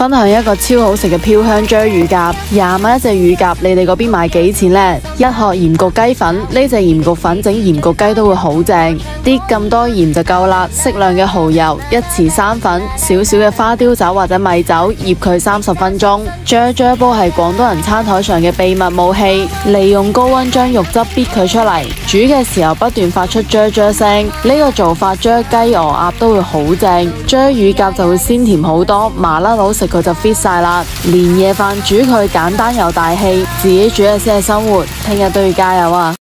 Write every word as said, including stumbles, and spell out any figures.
分享一個超好食嘅飄香章魚鴿，廿蚊一隻魚鴿，你哋嗰邊賣幾錢呢？一盒鹽焗雞粉，呢隻鹽焗粉整鹽焗雞都會好正，啲咁多鹽就夠啦。適量嘅蠔油，一匙生粉，少少嘅花雕酒或者米酒，醃佢三十分鐘。啫啫煲係廣東人餐台上嘅秘密武器，利用高溫將肉汁逼佢出嚟，煮嘅時候不斷發出啫啫聲。呢個做法啫雞鵝鴨都會好正，啫魚鴿就會鮮甜好多，麻甩佬食佢就 fit 晒啦。年夜飯煮佢簡單又大氣，自己煮嘅先係生活，聽日都要加油啊！